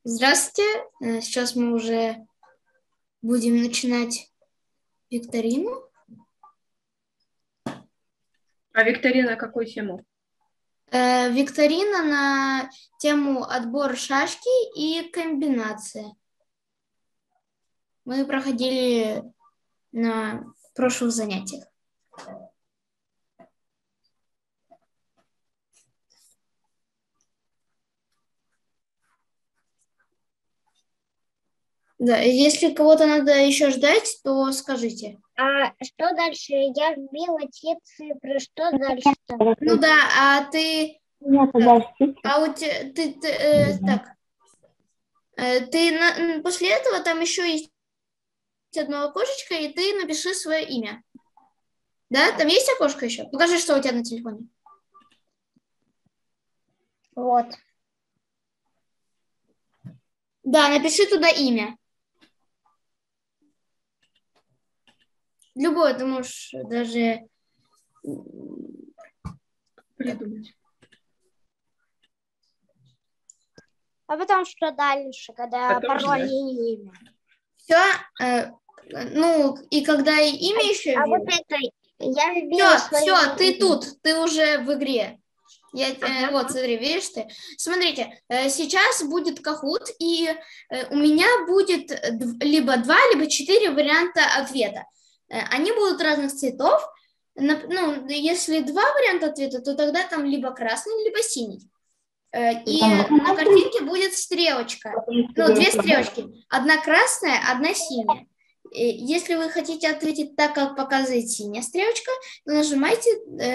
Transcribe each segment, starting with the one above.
Здравствуйте. Сейчас мы уже будем начинать викторину. А викторина какую тему? Викторина на тему отбор шашки и комбинации. Мы проходили на прошлых занятиях. Да, если кого-то надо еще ждать, то скажите. А что дальше? Я вбила те цифры. Что дальше? Ну да, а ты... Меня подождите. А у тебя... После этого там еще есть одно окошечко, и ты напиши свое имя. Да, там есть окошко еще? Покажи, что у тебя на телефоне. Вот. Да, напиши туда имя. Любое, ты можешь даже... Придумать. А потом что дальше, когда Потом пароль ждать. и имя? Все. Ну, и когда имя еще... А вот это я вбила Все, ты имя. тут, ты уже в игре. Ага. Вот, смотри, видишь ты? Смотрите, сейчас будет Kahoot, и у меня будет либо 2, либо 4 варианта ответа. Они будут разных цветов. Ну, если 2 варианта ответа, то тогда там либо красный, либо синий. И на картинке будет стрелочка. Ну, 2 стрелочки. Одна красная, одна синяя. Если вы хотите ответить так, как показывает синяя стрелочка, то нажимайте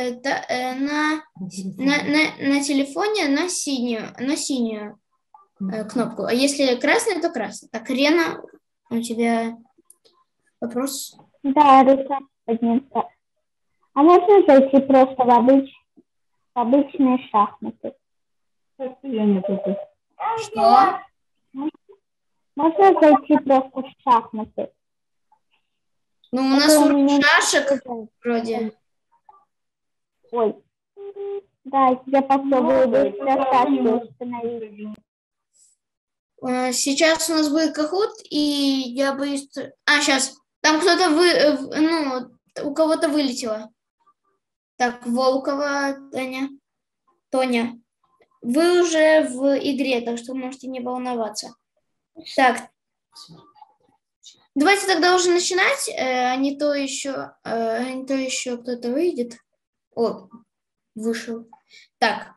на телефоне на синюю кнопку. А если красная, то красная. Так, Рена, у тебя вопрос? Да, рука поднята. А можно зайти просто в обычные шахматы? Я не буду. Что? Можно зайти просто в шахматы? Ну, у нас Это у урок меня шашек не вроде. Ой. Да, я попробую быстро шашки установить. Сейчас у нас будет Kahoot, и я боюсь... сейчас. Там кто-то у кого-то вылетело. Так, Волкова, Тоня. Вы уже в игре, так что можете не волноваться. Так. Давайте тогда уже начинать, а не то еще кто-то выйдет. О, вышел. Так.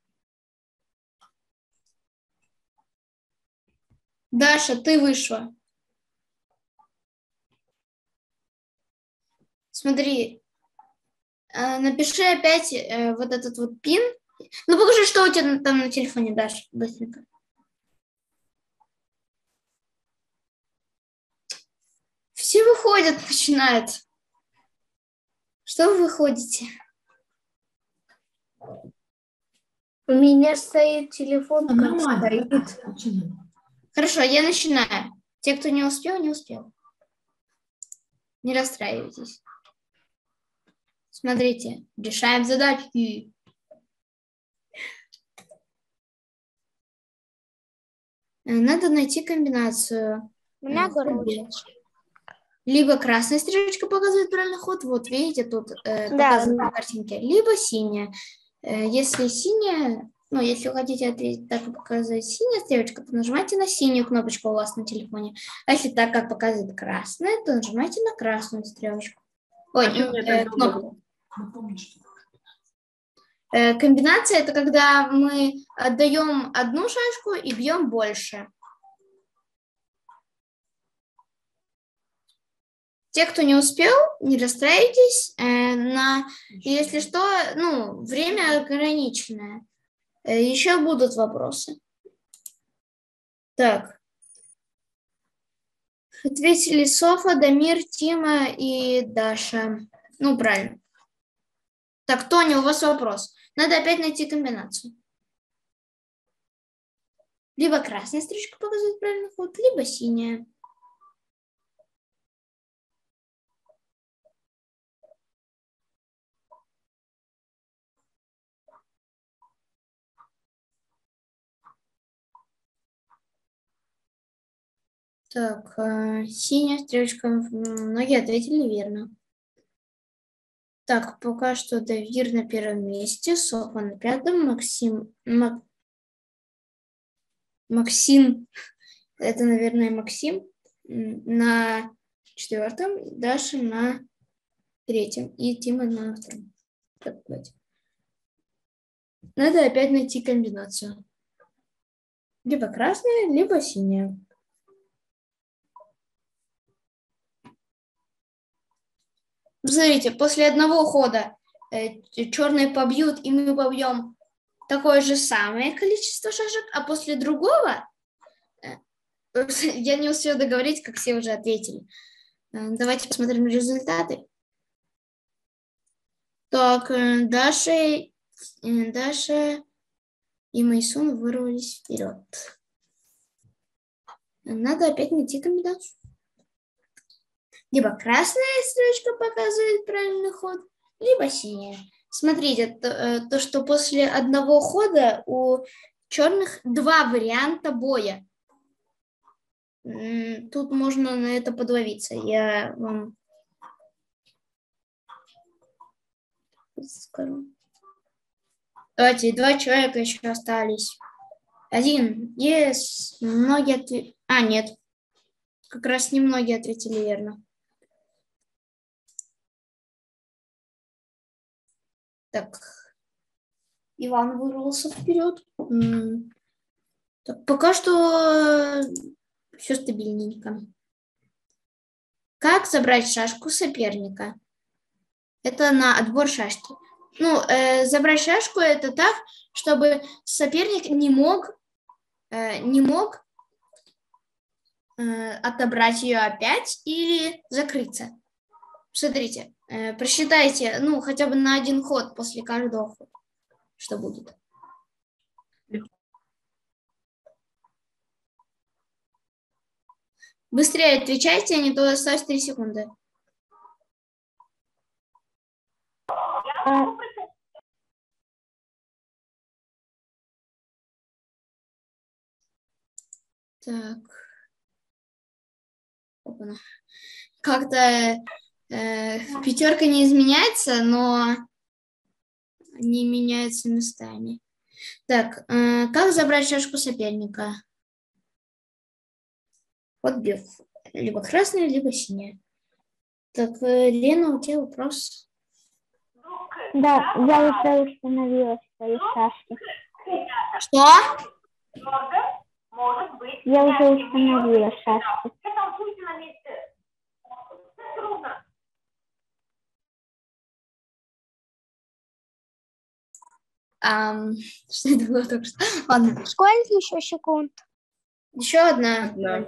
Даша, ты вышла. Смотри, напиши опять вот этот вот пин. Ну, покажи, что у тебя там на телефоне, Даша, быстренько. Все выходят, начинают. Что вы выходите? У меня стоит телефон, как стоит. Хорошо, я начинаю. Те, кто не успел, не успел. Не расстраивайтесь. Смотрите, решаем задачки. Надо найти комбинацию. У меня короче. Либо красная стрелочка показывает правильный ход, вот видите, тут показано на картинке, либо синяя. Если синяя, ну, если вы хотите ответить так, как показывает синяя стрелочка, то нажимайте на синюю кнопочку у вас на телефоне. А если так, как показывает красная, то нажимайте на красную стрелочку. Ой, кнопку. Комбинация – это когда мы отдаем одну шашку и бьем больше. Те, кто не успел, не расстраивайтесь. Если что, ну, время ограниченное. Еще будут вопросы. Так. Ответили Софа, Дамир, Тима и Даша. Ну, правильно. Так, Тоня, у вас вопрос. Надо опять найти комбинацию. Либо красная строчка показывает правильный ход, либо синяя. Так, синяя стрелочка. Многие ответили верно. Так, пока что Давир на первом месте, Софа на пятом, Максим, это, наверное, Максим, на четвертом, Даша на третьем и Тима на втором. Так, давайте. Надо опять найти комбинацию. Либо красная, либо синяя. Смотрите, после одного хода черные побьют, и мы побьем такое же самое количество шашек, а после другого, я не успела договорить, как все уже ответили. Давайте посмотрим результаты. Так, Даша и Майсун вырвались вперед. Надо опять найти комбинацию. Либо красная стрелочка показывает правильный ход, либо синяя. Смотрите, то, что после одного хода у черных два варианта боя. Тут можно на это подловиться. Я вам скажу. Давайте, два человека еще остались. Один. Yes. Многие ответили. А, нет. Как раз немногие ответили верно. Так. Иван вырвался вперед. Так, пока что все стабильненько. Как забрать шашку соперника? Это на отбор шашки. Ну, забрать шашку это так, чтобы соперник не мог отобрать ее опять или закрыться. Смотрите, просчитайте, ну, хотя бы на один ход после каждого хода, что будет. Быстрее отвечайте, а не то осталось 3 секунды. Так. Как-то пятерка не изменяется, но они меняются местами. Так, как забрать шашку соперника? Вот либо красная, либо синяя. Так, Лена, у тебя вопрос? Да, я уже установила свои шашки. Что? Я уже установила шашки. Что это было только что? Ладно. Сколько еще секунд? Еще одна. Да.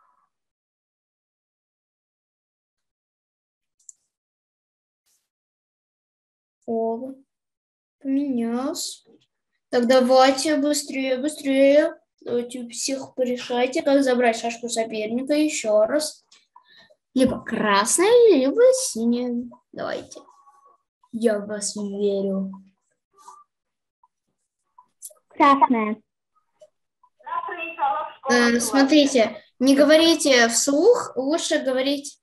О, поменялся. Так, давайте быстрее. Давайте всех порешайте, как забрать шашку соперника еще раз. Либо красная, либо синяя. Давайте. Я в вас верю. Красная. Смотрите, не говорите вслух, лучше говорить...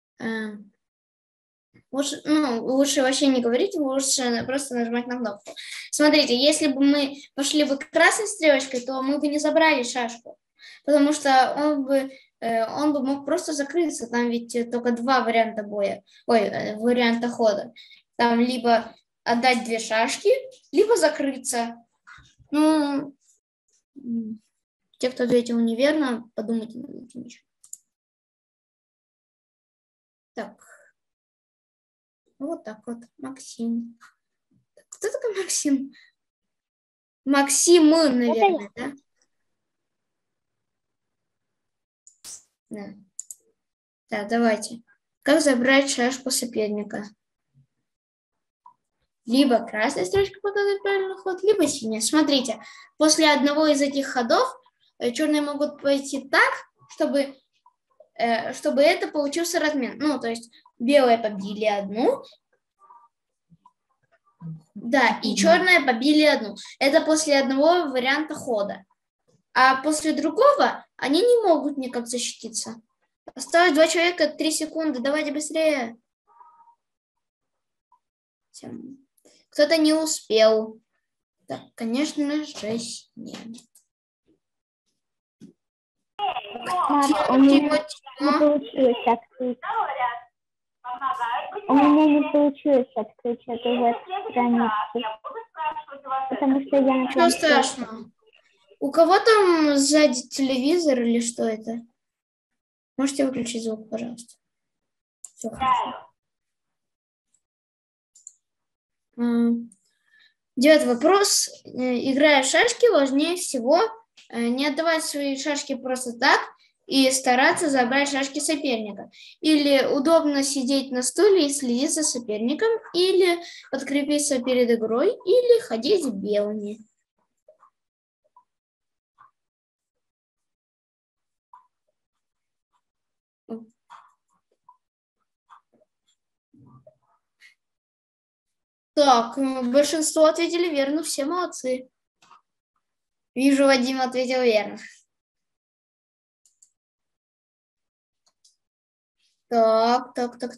Лучше вообще не говорить, лучше просто нажимать на кнопку. Смотрите, если бы мы пошли бы красной стрелочкой, то мы бы не забрали шашку, потому что он бы мог просто закрыться. Там ведь только два варианта боя, варианта хода. Там либо отдать 2 шашки, либо закрыться. Ну, те, кто ответил неверно, подумайте над этим еще. Так. Вот так вот, Максим. Кто такой Максим? Максим, наверное, да? Да. Так, давайте. Как забрать шашку соперника? Либо красная строчка показывает правильный ход, либо синяя. Смотрите, после одного из этих ходов черные могут пойти так, чтобы это получился размен. Ну, то есть белые побили одну, да, и черные побили одну. Это после одного варианта хода. а после другого они не могут никак защититься. Осталось 2 человека, 3 секунды. Давайте быстрее. Кто-то не успел. Так, конечно же, нет. Марк, у меня не получилось открыть. У меня не получилось открыть эту веб-страницу, потому что я на Ничего планшете. страшного. У кого там сзади телевизор или что это? Можете выключить звук, пожалуйста. Все хорошо. 9 вопрос. Играя в шашки, важнее всего не отдавать свои шашки просто так и стараться забрать шашки соперника. Или удобно сидеть на стуле и следить за соперником, или подкрепиться перед игрой, или ходить белыми. Так, большинство ответили верно, все молодцы. Вижу, Вадим ответил верно. Так.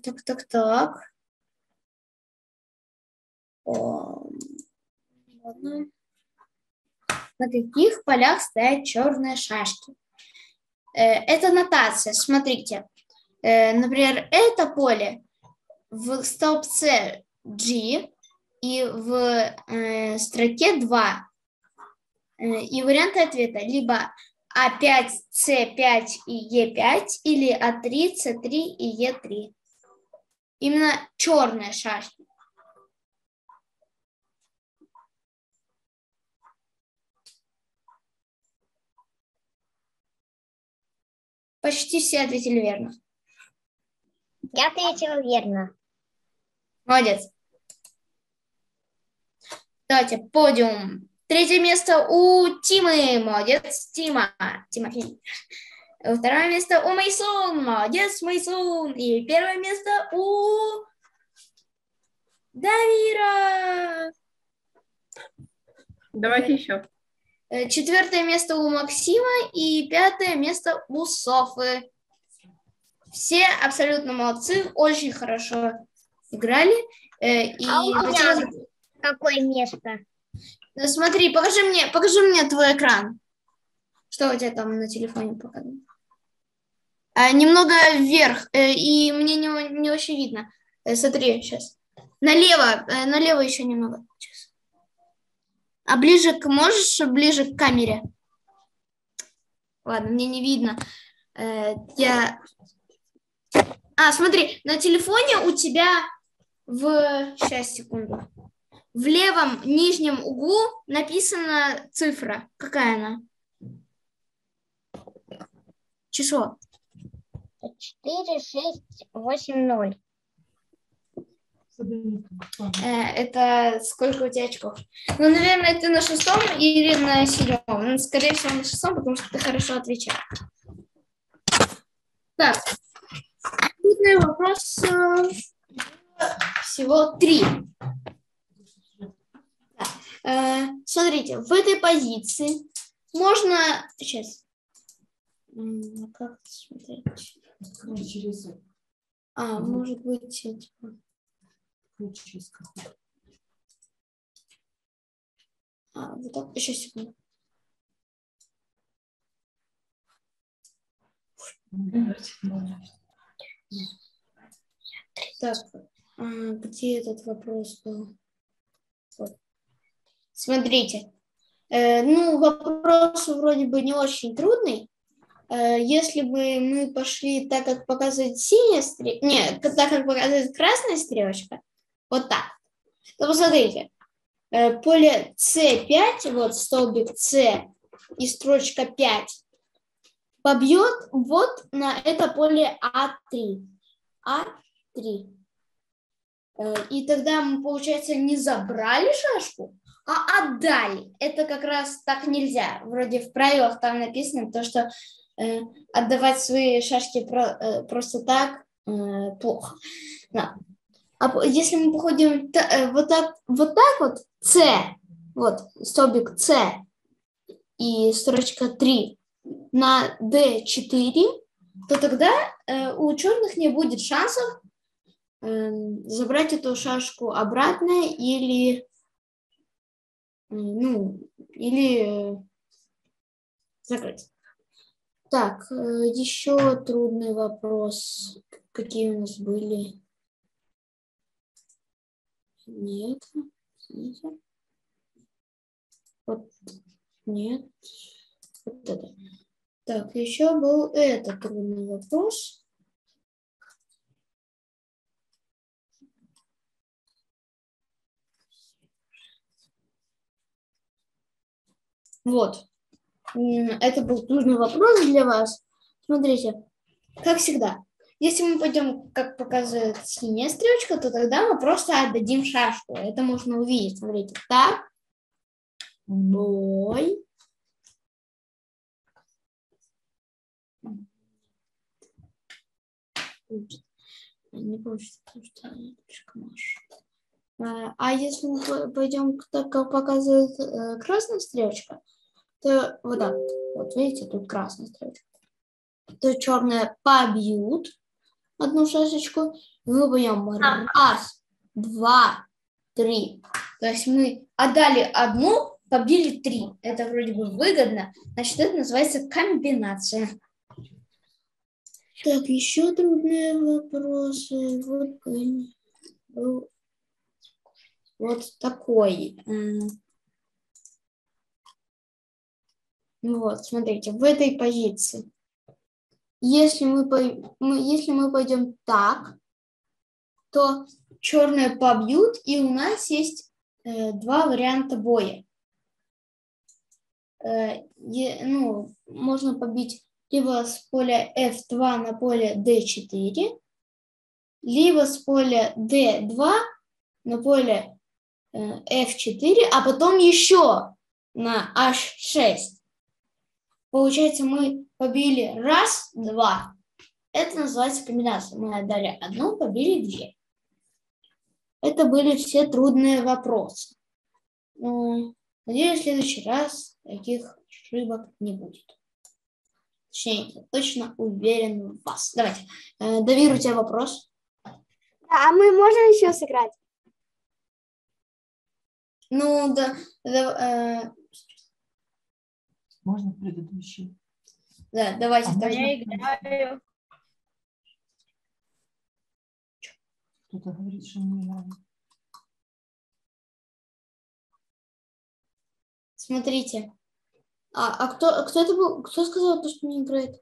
Ладно. На каких полях стоят черные шашки? Это нотация, смотрите. Например, это поле в столбце G и в строке 2. И варианты ответа либо А5, С5 и Е5, или А3, С3 и Е3. Именно черные шашки. Почти все ответили верно. Я ответила верно. Молодец. Давайте, подиум. 3 место у Тимы. Молодец, Тимофей. 2 место у Майсун. Молодец, Майсун. И 1 место у Давира. Давайте еще. 4 место у Максима и 5 место у Софы. Все абсолютно молодцы, очень хорошо играли. А у меня какое место? Смотри, покажи мне твой экран. Что у тебя там на телефоне показано? Немного вверх, и мне не очень видно. Смотри, сейчас. Налево еще немного. Сейчас. А можешь ближе к камере? Ладно, мне не видно. Смотри, на телефоне у тебя сейчас, секунду. В левом нижнем углу написана цифра. Какая она? Число. 4, 6, 8, 0. Это сколько у тебя очков? Ну, наверное, ты на 6 или на 7. Ну, скорее всего, на 6, потому что ты хорошо отвечаешь. Так. Трудный вопрос. Всего 3. Смотрите, в этой позиции можно... Сейчас. Как смотреть? Может быть, типа... вот так. Еще секунду. Так, где этот вопрос был? Вот. Смотрите. Вопрос вроде бы не очень трудный. Если бы мы пошли так, как показывает синяя стрелочка, нет, так, как показывает красная стрелочка, вот так, то посмотрите, поле С5, вот столбик С и строчка 5, побьет вот на это поле А3. А3. И тогда мы, получается, не забрали шашку, а отдали. Это как раз так нельзя. Вроде в правилах там написано то, что отдавать свои шашки просто так плохо. Да. А если мы походим вот так вот, С, вот столбик С, и строчка 3 на D4, то тогда у черных не будет шансов забрать эту шашку обратно или закрыть. Так, еще трудный вопрос. Какие у нас были? Нет. Вот, нет. Вот это. Так, еще был этот трудный вопрос. Вот. Это был трудный вопрос для вас. Смотрите, как всегда, если мы пойдем, как показывает синяя стрелочка, то тогда мы просто отдадим шашку. Это можно увидеть. Смотрите, так, бой. Не получится, потому что я слишком машу. А если мы пойдем так, как показывает красная стрелочка, то вот так вот, видите, тут красная стрелочка, то черные побьют одну шашечку, и мы пойдем раз, два, три. То есть мы отдали одну, побили три. Это вроде бы выгодно, значит, это называется комбинация. Так, еще трудные вопросы. Вот такой. Вот, смотрите, в этой позиции. Если мы пойдем так, то черные побьют, и у нас есть два варианта боя. Можно побить либо с поля F2 на поле D4, либо с поля D2 на поле F4, а потом еще на H6. Получается, мы побили раз, два. Это называется комбинация. Мы отдали одну, побили две. Это были все трудные вопросы. Надеюсь, в следующий раз таких ошибок не будет. Точнее, я точно уверен в вас. Давайте. Давир, у тебя вопрос? А мы можем еще сыграть? Ну, да. Можно предыдущий? Да, давайте. Я играю. Кто-то говорит, что не играет. Смотрите. А кто это был? Кто сказал, что не играет?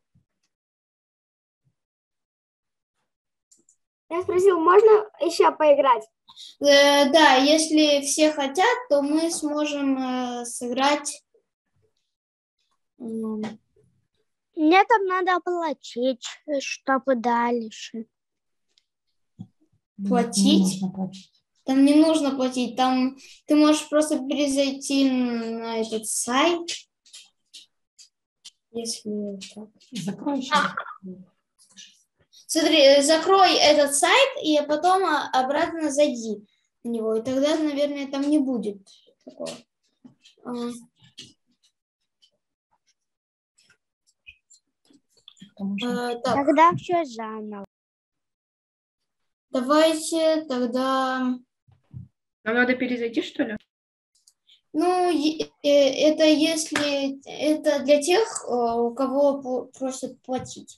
Я спросил, можно еще поиграть? Да, если все хотят, то мы сможем сыграть. Мне там надо платить, чтобы дальше. Платить? Там не нужно платить. Там ты можешь просто перезайти на этот сайт. Если так. Закрой еще. Смотри, закрой этот сайт и потом обратно зайди в него. И тогда, наверное, там не будет такого. Так, Тогда все заново. давайте тогда... Нам надо перезайти, что ли? Ну, это если... Это для тех, у кого просят платить.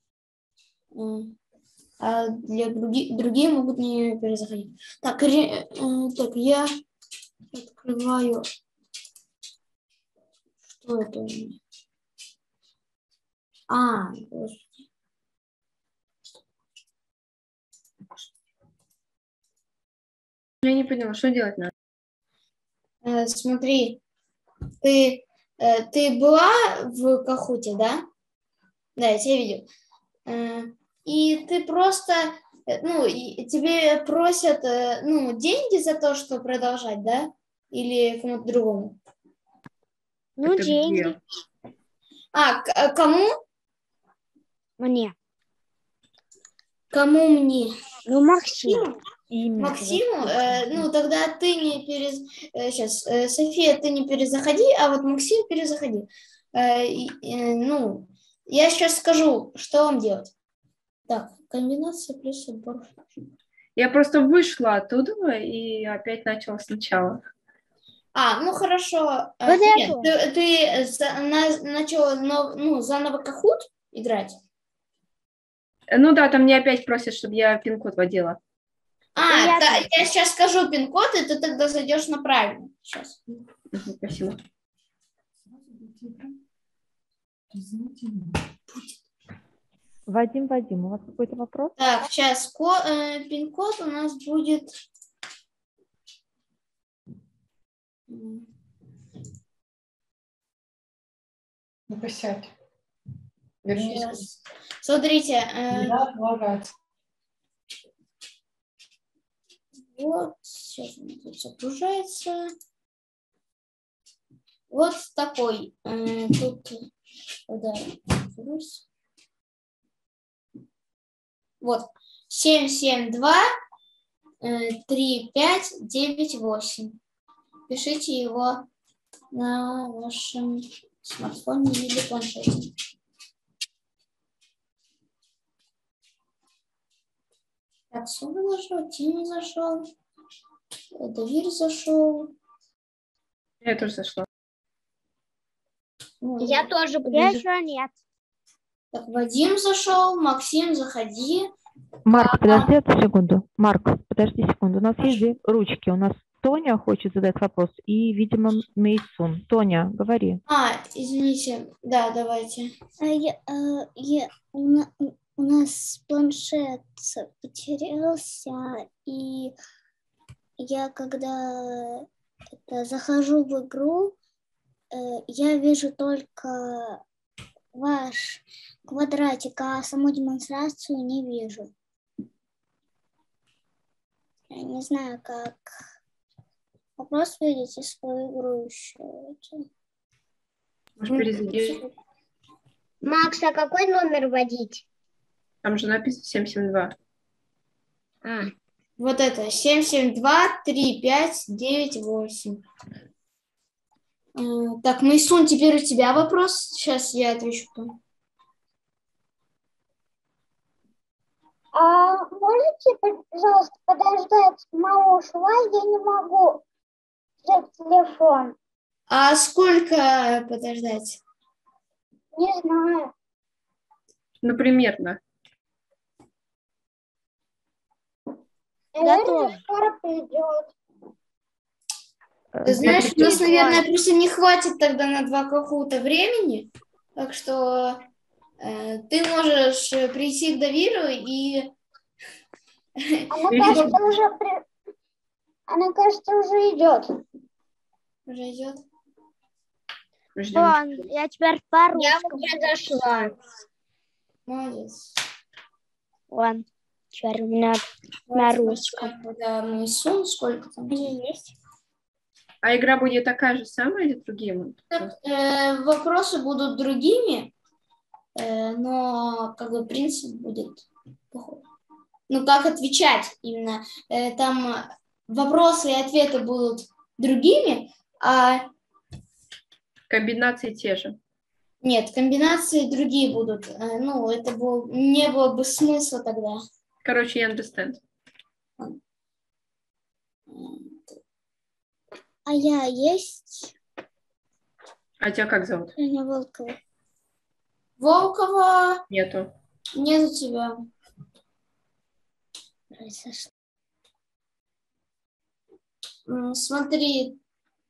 А для другие могут не перезаходить. Так, я открываю... Что это у меня? Господи. Я не поняла, что делать надо? Смотри, ты была в Кахуте, да? Да, я тебя видел. И ты просто, и тебе просят, деньги за то, что продолжать, да? Или кому-то другому? Ну, Это деньги. где? Кому? Мне. Кому мне? Ну, Максим. Максиму, ну, тогда ты не сейчас, София, ты не перезаходи, а вот Максим перезаходи. Ну, я сейчас скажу, что вам делать. Так, комбинация плюс отбор. Я просто вышла оттуда и опять начала сначала. Ну хорошо. Вот я Нет, ты начала заново Kahoot играть? Ну да, там мне опять просят, чтобы я пин-код вводила. я Да, я сейчас скажу пин-код, и ты тогда зайдешь на правильный. Сейчас. Спасибо. Сразу будете играть? Извините меня. Вадим, у вас какой-то вопрос? Так, сейчас пин-код у нас будет... Ну-ка сядь. Вернись. Сейчас. Смотрите. Не надо лагать. Вот, сейчас у меня тут загружается. Вот такой. Тут, да, вот, 772 3598. Пишите его на вашем смартфоне или планшете. Так, Соня зашел, Тима зашел, Давир зашел. Я тоже зашла. Я тоже буду. Я еще нет. Так, Вадим зашел, Максим, заходи. Марк, подожди одну секунду. Марк, подожди секунду. У нас есть две ручки. У нас Тоня хочет задать вопрос и, видимо, Мейсун. Тоня, говори. Извините. Да, давайте. У нас планшет потерялся, и я когда захожу в игру, я вижу только ваш квадратик, а саму демонстрацию не вижу. Я не знаю, как. Вопрос видите свою игру еще. Может, перезайди. Макс, а какой номер вводить? Там же написано 772. Вот это 772-3598. Так, Мейсун, теперь у тебя вопрос. Сейчас я отвечу. Можете, пожалуйста, подождать? Мама ушла, я не могу взять телефон. А сколько подождать? Не знаю. Ну, примерно. Наверное, скоро придет. Ты знаешь, у нас, наверное, просто не хватит тогда на 2 Кахута времени. Так что ты можешь прийти к Давиру и... Она, кажется, уже идет. Уже идет? Ждем. Я теперь по-русски. Я уже зашла. Молодец. Ладно, теперь у меня на русском. Да, Мейсун, сколько там? Есть. А игра будет такая же самая или другие? Вопросы будут другими, но как бы принцип будет похож. Ну, как отвечать именно. Там вопросы и ответы будут другими, а... Комбинации те же. Нет, комбинации другие будут. Ну, это не было бы смысла тогда. Короче, я understand. А я есть? А тебя как зовут? Аня Волкова. Волкова Нету. нет у тебя. Смотри,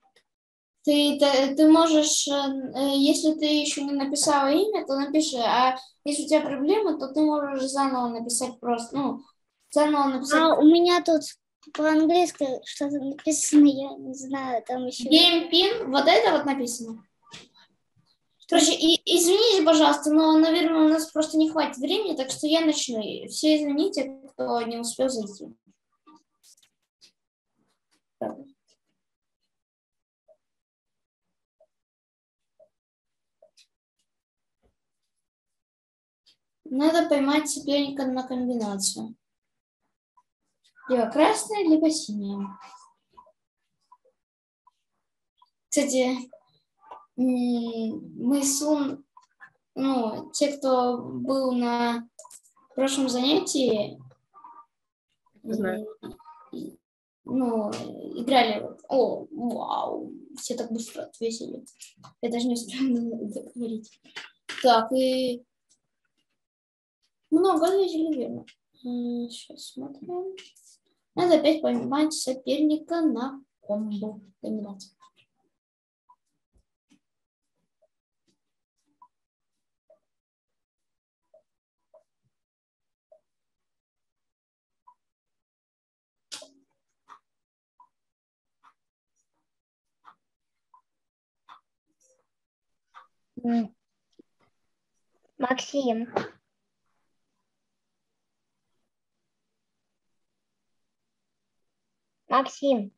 ты можешь, если ты еще не написала имя, то напиши, а если у тебя проблемы, то ты можешь заново написать просто, заново написать. У меня тут по-английски что-то написано, я не знаю, там еще... GamePin, вот это вот написано. Короче, извините, пожалуйста, но, наверное, у нас просто не хватит времени, так что я начну. Все извините, кто не успел зайти. Надо поймать соперника на комбинацию. Либо красная, либо синяя. Кстати, мы ну, те, кто был на прошлом занятии, Знаю. ну, играли. О, вау, все так быстро ответили. Я даже не успела договорить. Так, и много ответили верно. Сейчас смотрим. Надо опять поймать соперника на комбо. Комбинацию. Максим. Максим.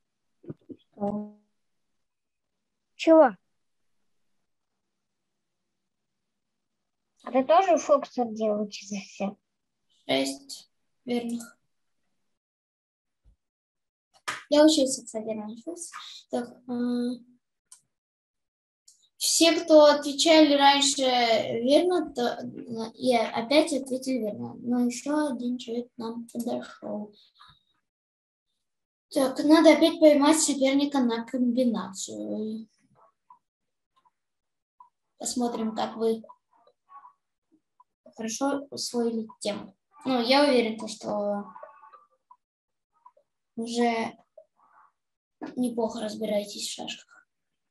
Чего? А ты тоже в Оксфорде учишься? 6 верных. Я учился, кстати, раньше. Так, все, кто отвечали раньше верно, то и опять ответили верно. Но еще один человек к нам подошел. Так, надо опять поймать соперника на комбинацию. Посмотрим, как вы хорошо усвоили тему. Ну, я уверена, что уже неплохо разбираетесь в шашках.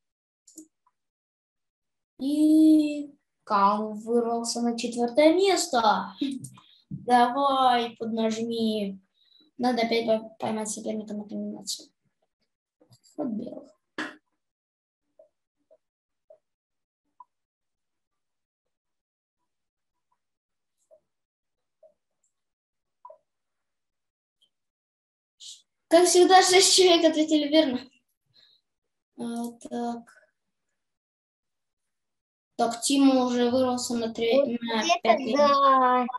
И Кал вырвался на 4-е место. Давай, поднажми. Надо опять поймать соперника на комбинацию. Вот белых. Как всегда, 6 человек ответили верно. Так. Так, Тима уже вырвался на 5-е. Да.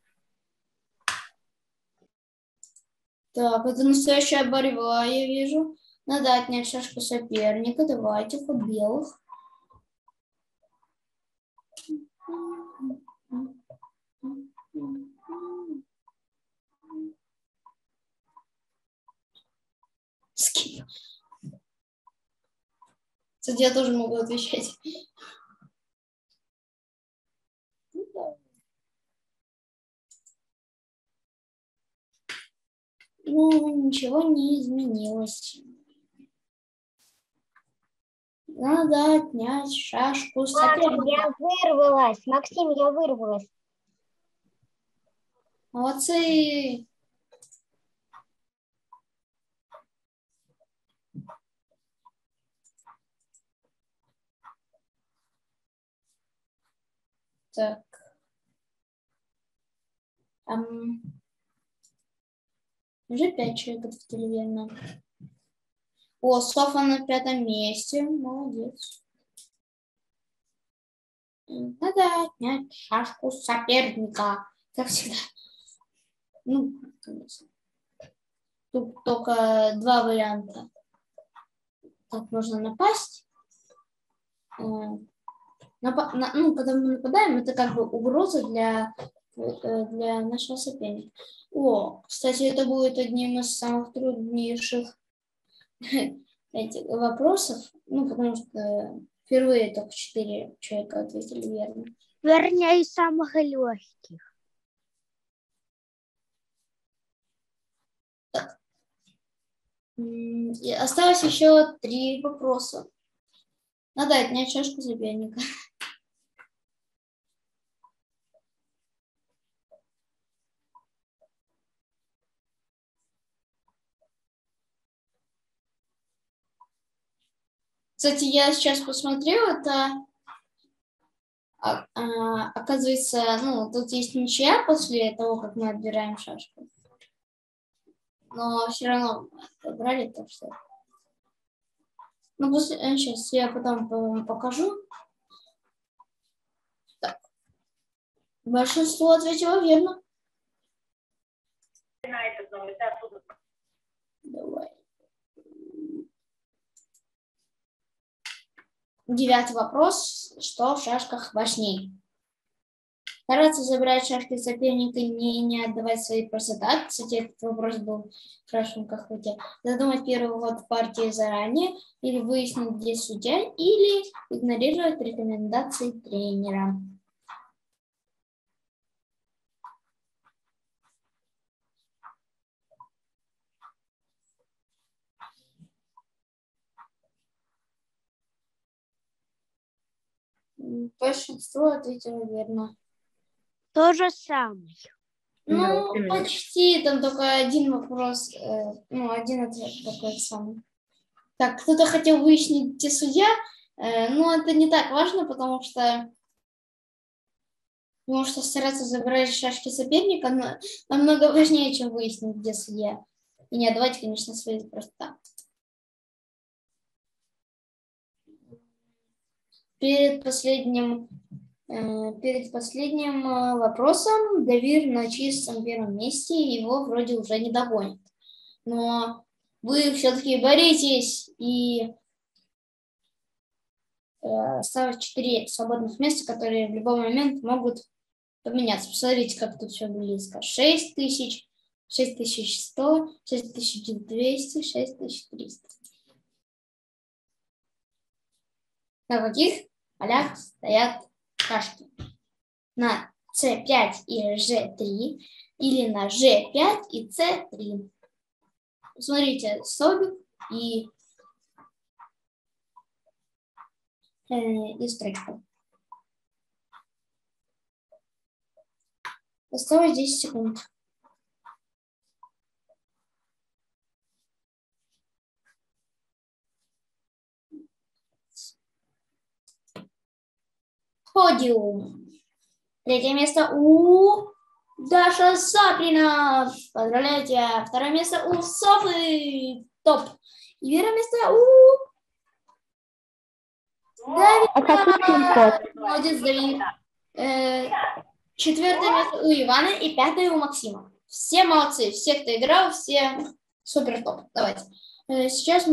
Так, это настоящая борьба, я вижу. Надо отнять шашку соперника. Давайте, ход белых. Скип. Кстати, я тоже могу отвечать. Ну, ничего не изменилось. Надо отнять шашку соперника. Я вырвалась. Максим, я вырвалась. Молодцы. Так. Уже 5 человек ответили верно. О, Софа на 5-м месте. Молодец. Надо отнять шашку соперника. Как всегда. Ну, конечно. Тут только 2 варианта. Как можно напасть. Ну, когда мы нападаем, это как бы угроза для нашего соперника. О, кстати, это будет одним из самых труднейших этих вопросов. Ну, потому что впервые только 4 человека ответили верно. Вернее, из самых легких. И осталось еще 3 вопроса. Надо отнять шашку соперника. Кстати, я сейчас посмотрела, это оказывается, ну, тут есть ничья после того, как мы отбираем шашку. Но все равно отобрали, так что... Ну, сейчас я потом покажу. Так. Большинство ответило верно. Давай. 9-й вопрос. Что в шашках важней? Стараться забирать шашки соперника и не отдавать свои просто так. Кстати, этот вопрос был в прошлом кахуте. Задумать первый ход партии заранее, или выяснить, где судья, или игнорировать рекомендации тренера. Большинство ответило верно. То же самое. Ну, именно. почти, там только один вопрос, один ответ такой самый. Так, кто-то хотел выяснить, где судья, но это не так важно, потому что стараться забирать шашки соперника намного важнее, чем выяснить, где судья. И не отдавать, конечно, свои просто так. Перед последним вопросом Давир на чистом первом месте, его вроде уже не догонит. Но вы все-таки боритесь и ставят 4 свободных места, которые в любой момент могут поменяться. Посмотрите, как тут все близко. 6000, 6100, 6200, 6300. На каких полях стоят шашки? На c5 и g3 или на g5 и c3. Смотрите, столбик и строчку. Осталось 10 секунд. Подиум. 3-е место у Даша Саприна. Поздравляйте. 2-е место у Софы. Топ. И 1-е место у Давида. А какой пин-код? Молодец, Давид. 4-е место у Ивана и 5-е у Максима. Все молодцы. Все, кто играл, все супер топ. Давайте. Сейчас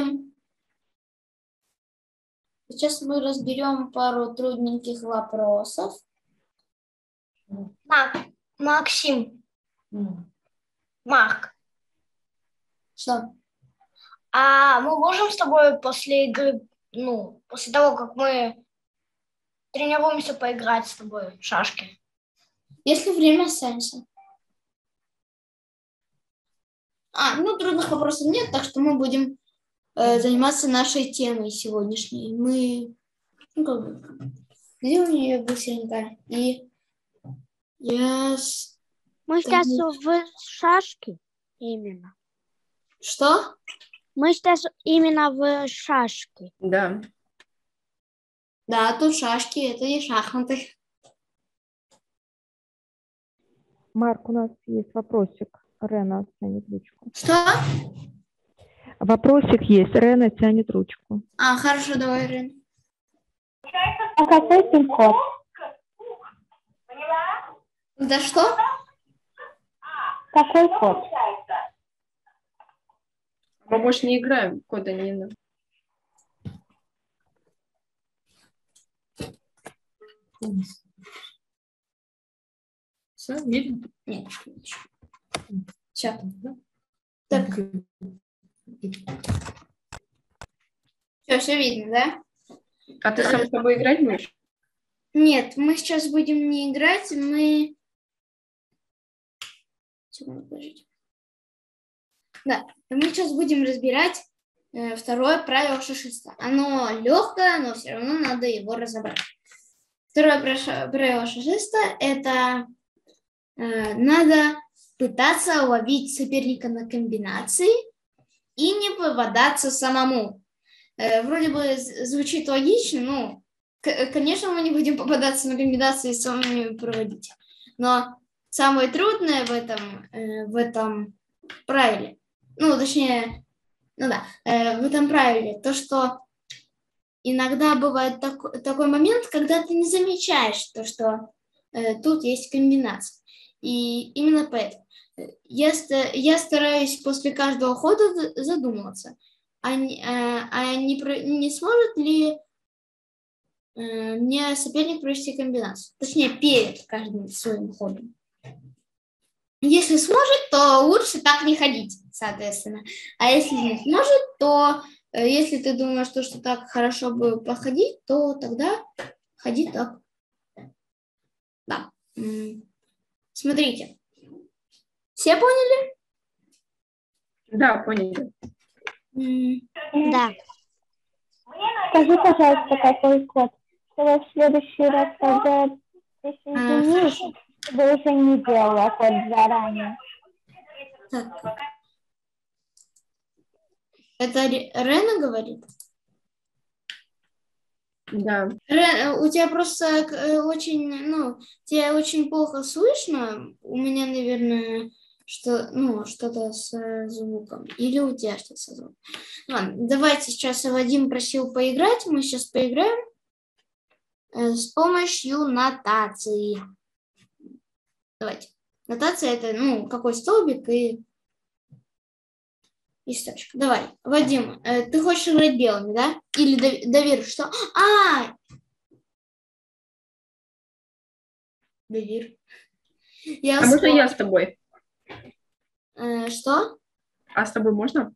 мы разберем пару трудненьких вопросов. Максим, Марк, Что? а мы можем с тобой после игры, после того, как мы тренируемся, поиграть с тобой в шашки? Если время останется. Трудных вопросов нет, так что мы будем заниматься нашей темой сегодняшней. Мы, где у нее быстренько? И Мы сейчас в шашки именно. Что? Мы сейчас именно в шашки. Да. Да, тут шашки, это не шахматы. Марк, у нас есть вопросик. Рена тянет ручку. Что? Вопросик есть. Рена тянет ручку. Хорошо, давай, Рен. А какой пин-код? Да что? Какой код? Мы, может, не играем, кода не надо. Все, видно? Нет. Все. Так. Все видно, да? А ты сам с собой играть будешь? Нет, мы сейчас будем не играть, мы... Секунду, подождите. Да, мы сейчас будем разбирать второе правило шашиста. Оно легкое, но все равно надо его разобрать. Второе правило шашиста – это надо пытаться ловить соперника на комбинации и не попадаться самому. Вроде бы звучит логично, но, конечно, мы не будем попадаться на комбинации и самими проводить. Но самое трудное в этом правиле, в этом правиле, то, что иногда бывает такой момент, когда ты не замечаешь то, что тут есть комбинация. И именно поэтому я стараюсь после каждого хода задумываться, не сможет ли мне соперник провести комбинацию. Точнее, перед каждым своим ходом. Если сможет, то лучше так не ходить, соответственно. А если не сможет, то если ты думаешь, что так хорошо бы походить, то тогда ходи так. Да. Смотрите. Все поняли? Да, поняли. Да. Скажи, пожалуйста, какой код, чтобы в следующий раз, когда ты соединишь, чтобы уже не делала код заранее. Так. Это Рена говорит? Да. У тебя просто тебя очень плохо слышно. У меня, наверное, что-то с звуком. Или у тебя что-то со звуком. Ладно, давайте сейчас Вадим просил поиграть. Мы сейчас поиграем с помощью нотации. Давайте. Нотация это, какой столбик и строчка. Давай, Вадим, ты хочешь играть белыми, да? Или Давир, что? Давир. А можно я с тобой? Что? А с тобой можно?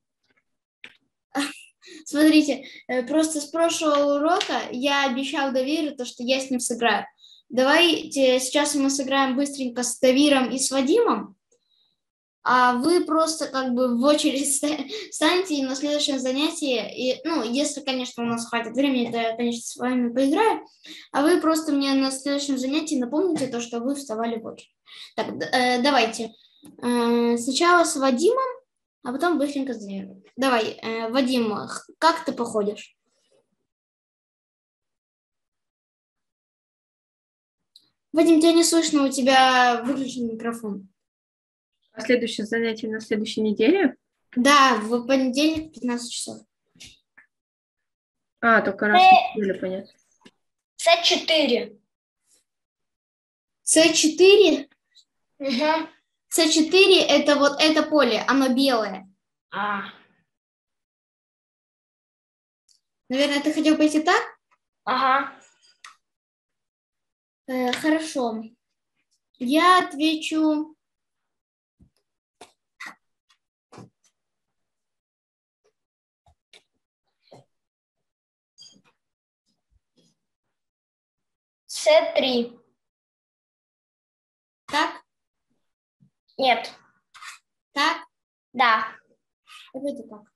Смотрите, просто с прошлого урока я обещал Давиру, то, что я с ним сыграю. Давайте сейчас мы сыграем быстренько с Давиром и с Вадимом, а вы просто как бы в очередь станете и на следующем занятии, если, конечно, у нас хватит времени, то я, конечно, с вами поиграю, а вы просто мне на следующем занятии напомните то, что вы вставали в очередь. Так, давайте. Сначала с Вадимом, а потом быстренько с Давиром. Давай, Вадим, как ты походишь? Вадим, тебя не слышно, у тебя выключен микрофон. А следующее занятие на следующей неделе? Да, в понедельник в 15 часов. Только раз в неделю, понятно. С4. С4? Угу. С4 это вот это поле, оно белое. Наверное, ты хотел пойти так? Ага. Хорошо. Я отвечу... С3. Так? Нет. Так? Да. Это так.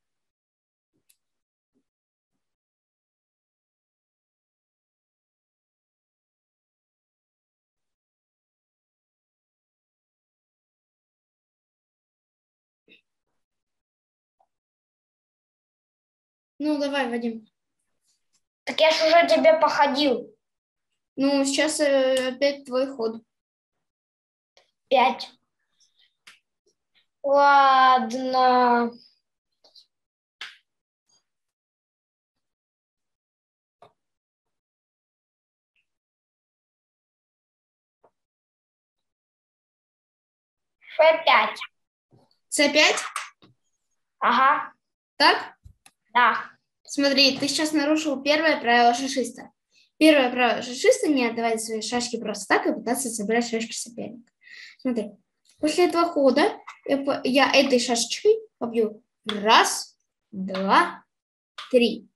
Давай, Вадим. Так я же уже тебе походил. Сейчас опять твой ход. 5. Ладно. F5. С5? Ага. Так? Да. Смотри, ты сейчас нарушил первое правило шашиста. Первое правило шашиста — не отдавать свои шашки просто так и пытаться собирать шашки соперника. Смотри, после этого хода я этой шашечкой побью 1, 2, 3.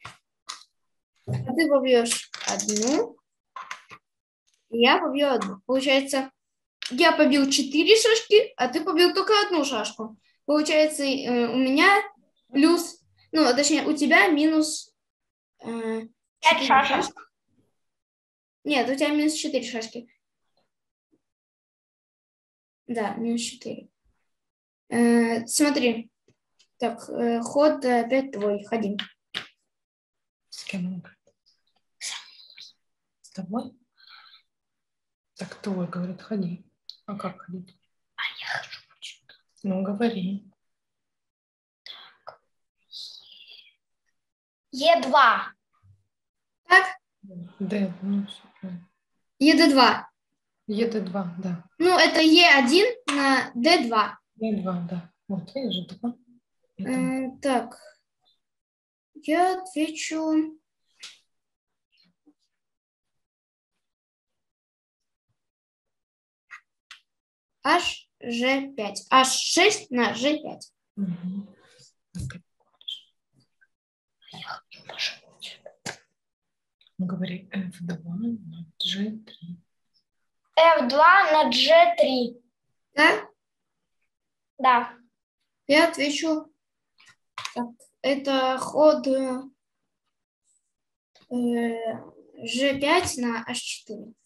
А ты побьешь 1, и я побью 1. Получается, я побил 4 шашки, а ты побил только 1 шашку. Получается, у меня плюс, точнее, у тебя минус 5 4 шашек. шашки. Нет, у тебя минус 4 шашки. Да, минус 4. Смотри. Так, ход опять твой. Ходи. С кем он играет? С тобой? Так твой, говорит, ходи. А как ходить? А я хожу почему-то. Говори. Е2. Так, Да, все правильно. ЕД2. ЕД2, да. Ну, это Е1 на Д2. Е2, да. Вот, видишь, 2. Это Так, я отвечу... HG5. H6 на G5. Мгм. Ну, говори F2 на G3. F2 на G3. Да? Да. Я отвечу. Так, это ход G5 на H4.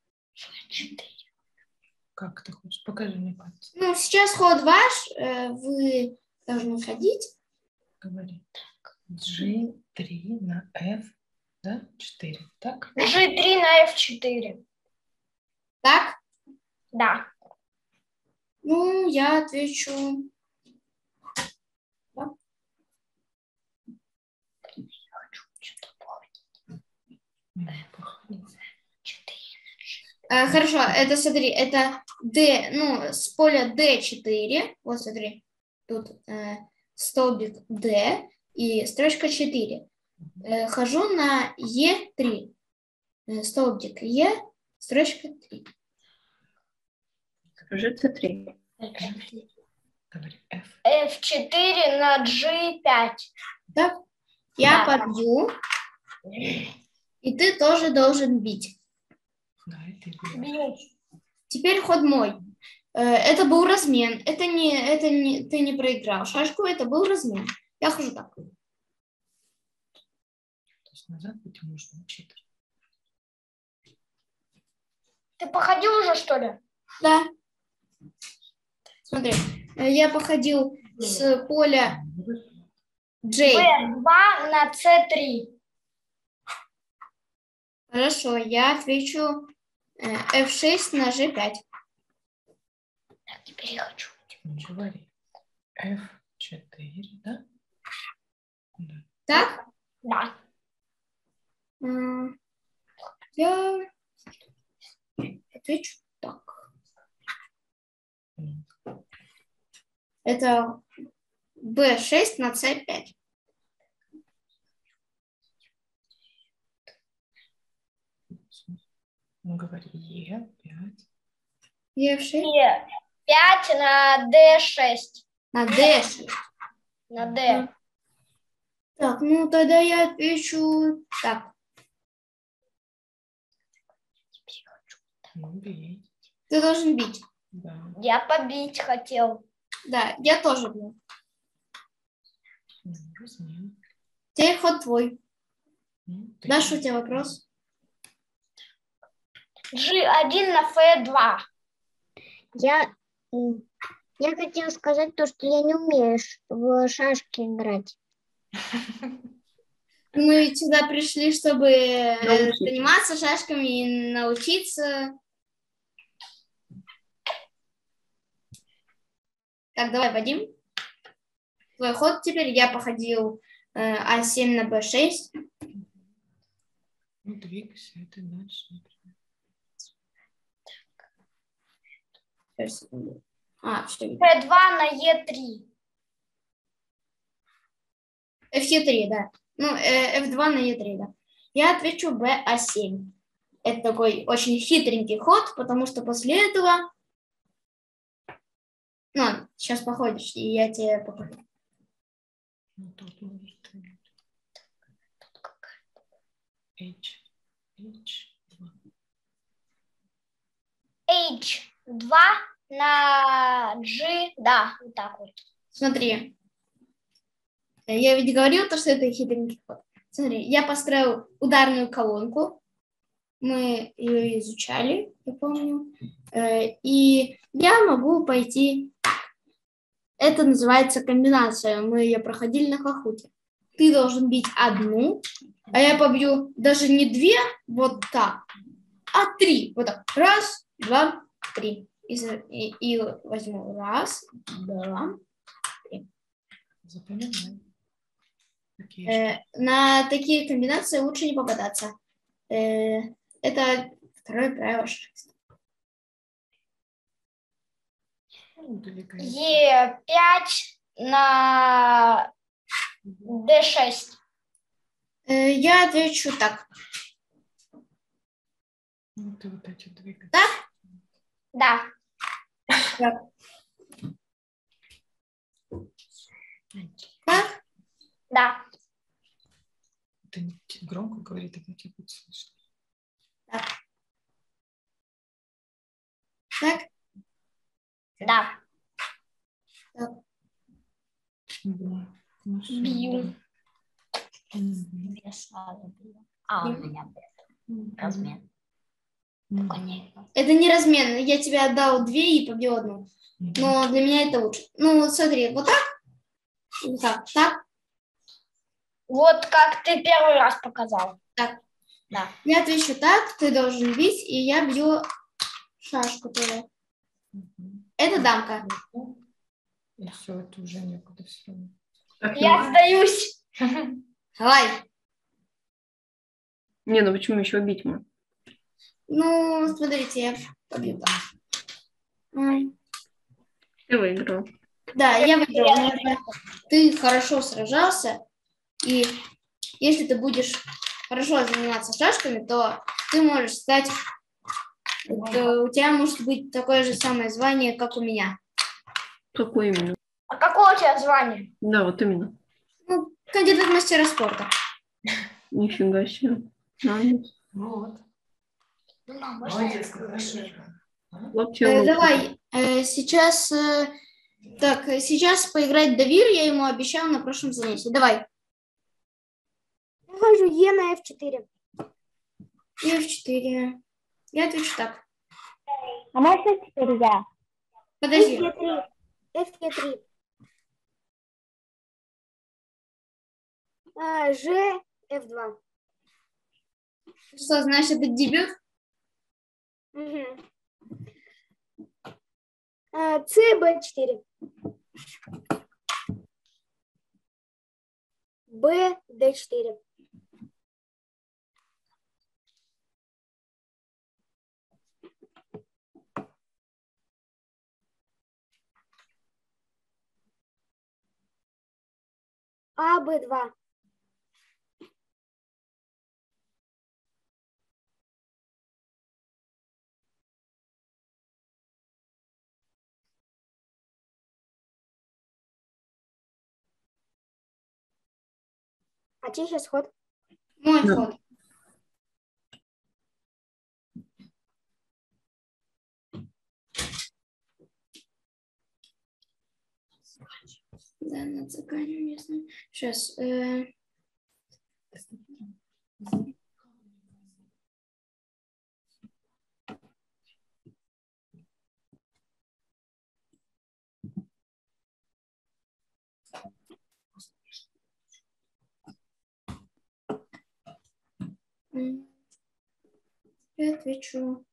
Как ты хочешь? Покажи мне пальцы. Ну, сейчас ход ваш, вы должны ходить. Говори. G3 на F, да? 4. Так? G3 на F4. Так? Да. Ну, я отвечу. Походи. Хорошо, это смотри, это D, ну, с поля D4. Вот смотри, тут столбик D и строчка 4. Хожу на E3. Столбик E, строчка 3. Скажи C3. Говори F. F4 на G5. Так, я Да. побью. И ты тоже должен бить. Да, и ты бьешь. Бьешь. Теперь ход мой. Это был размен. Ты не проиграл шашку, это был размен. Я хожу так. То есть назад быть можно учитывать. Ты походил уже, что ли? Да. Смотри, я походил с поля J. B2 на C3. Хорошо, я отвечу F6 на G5. Так, теперь я хочу. Ну, говори. F4, да? Да. Так? Да. Я отвечу так. Это B6 на C5. Ну, говори E5. Е6 И 5 на D6. на D6. На D. Так, ну тогда я отвечу так. Ну, бей. Ты должен бить. Да. Я побить хотел. Да, я тоже бью. Ну, размен. Теперь ход твой. Ну, ты Даша, у тебя вопрос? G1 на F2. Я хотела сказать то, что я не умею в шашки играть. Мы ведь сюда пришли, чтобы Научиться. заниматься шашками и научиться. Так, давай, Вадим. Твой ход теперь. Я походил А7 на Б6. Ну, двигайся, это дальше. Сейчас, секунду. Все. F2 на E3. F3, да. Ну, F2 на E3, да. Я отвечу BA7. Это такой очень хитренький ход, потому что после этого... Ну, сейчас походишь, и я тебе покажу. Ну, тут может H2. H2 на G. Да, вот так вот. Смотри. Я ведь говорил, что это хитренький ход. Смотри, я построил ударную колонку. Мы ее изучали, я помню. И я могу пойти так. Это называется комбинация. Мы ее проходили на Кахуте. Ты должен бить одну, а я побью даже не две, вот так, а три. Вот так. Раз, два, три. И возьму раз, два, три. Запоминай. Такие На такие комбинации лучше не попадаться. Это второе правило шахмат. Е5 на d6. Я отвечу так. Ну, ты вот эти двигай. Да. Так? Да. Ты громко говори, тогда тебя будет слышно. Так? Да. Да. Ну, всё, Бью. да. Мгм. Я сразу бью. А у меня размен. Мгм. Это не размен. Я тебе отдал 2 и побил одну. Но для меня это лучше. Ну, вот смотри, вот так. Вот так. Так. Вот как ты первый раз показал. Так. Да. Я отвечу так, ты должен бить, и я бью шашку туда. Мгм. Это дамка. И все, это уже некуда все равно. Я сдаюсь. Давай. Не, ну почему еще бить мы? Ну, смотрите, я побью так. Ты выиграл. Да, я выиграла. Наверное, ты хорошо сражался, и если ты будешь хорошо заниматься шашками, то ты можешь стать... у тебя может быть такое же самое звание, как у меня. Какое именно? А какое у тебя звание? Да, вот именно. Ну, кандидат мастера спорта. Нифига себе. Надо. Вот. Ну, Молодец, хорошо. Локти локти. Давай, сейчас... так, сейчас поиграть Давир, я ему обещал на прошлом занятии. Давай. Я хожу Е на F4. И F4. Я отвечу так. А можно теперь я? Подожди. F3. F3. Ж, F2. Что, значит, это дебют? Угу. С, Б4. Б, Д4. А, Б2. А чей сейчас ход? Мой Да. ход. Да, надо заканчивать. Сейчас. Я отвечу.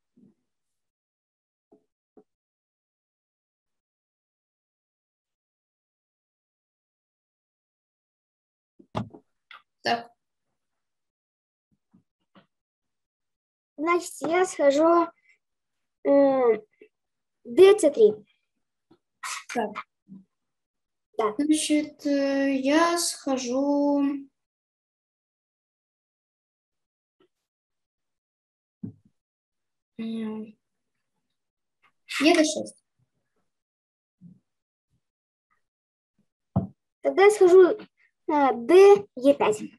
Так. Значит, я схожу ДЦ3. Так. Да. Значит, я схожу... Е6. Тогда я схожу Д, Е5.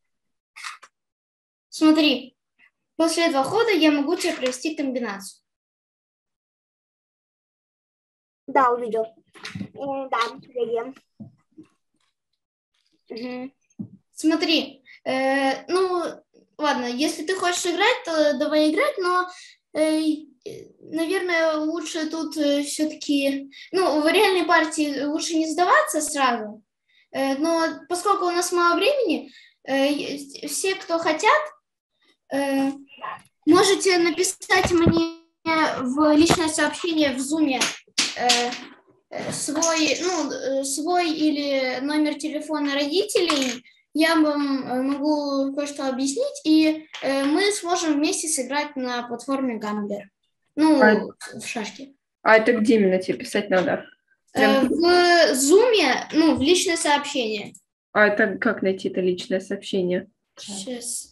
Смотри, после этого хода я могу тебе провести комбинацию. Да, увидел. Да, я ем. Угу. Смотри, ну, ладно, если ты хочешь играть, то давай играть, но, наверное, лучше тут все-таки, ну, в реальной партии лучше не сдаваться сразу, но поскольку у нас мало времени, все, кто хотят, можете написать мне в личное сообщение в Zoom свой или номер телефона родителей, я вам могу кое-что объяснить, и мы сможем вместе сыграть на платформе Gambler. Ну, в шашки. А это где именно тебе писать надо? В Зуме, ну, в личное сообщение. А это как найти это личное сообщение? Сейчас.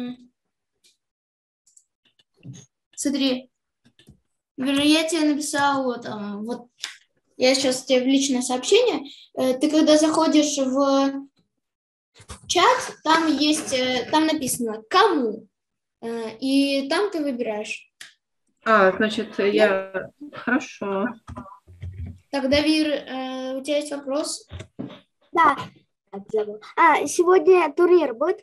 Смотри. Я тебе написала там, вот. Я сейчас тебе в личное сообщение. Ты когда заходишь в чат, там есть, там написано «Кому?». И там ты выбираешь. А, значит, я... Хорошо. Тогда, Вир, у тебя есть вопрос? Да. Сегодня турнир будет?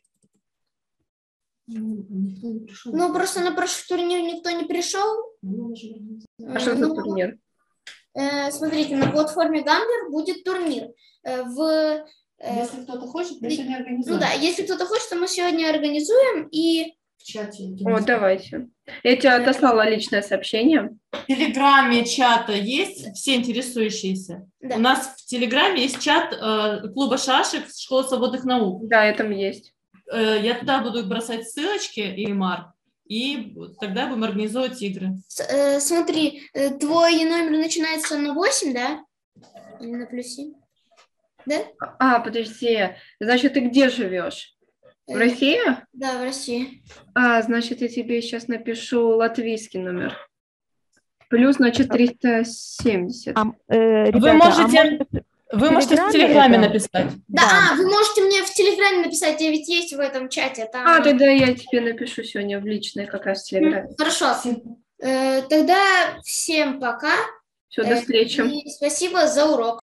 Никто не пришел. Ну, просто на прошлый турнир никто не пришел. А что за турнир? Смотрите, на платформе Гамблер будет турнир. Если кто-то хочет, мы сегодня организуем. Ну да, если кто-то хочет, то мы сегодня организуем и... В чате. О, давайте. Я тебе отослала личное сообщение. В Телеграме чата есть все интересующиеся? Да. У нас в Телеграме есть чат клуба шашек Школы свободных наук. Да, это есть. Я туда буду бросать ссылочки, и Марк, и тогда будем организовывать игры. Смотри, твой номер начинается на 8, да? Или на +7? Да? А, подожди. Значит, ты где живешь? В России? Да, в России. А, значит, я тебе сейчас напишу латвийский номер. Плюс, значит, 370. Ребята, Вы можете в Телеграме Телеграме это? написать. Да, вы можете мне в Телеграме написать, я ведь есть в этом чате. Там... А, тогда я тебе напишу сегодня в личное как раз в Телеграме. Хорошо. Тогда всем пока. Все, до встречи. И спасибо за урок.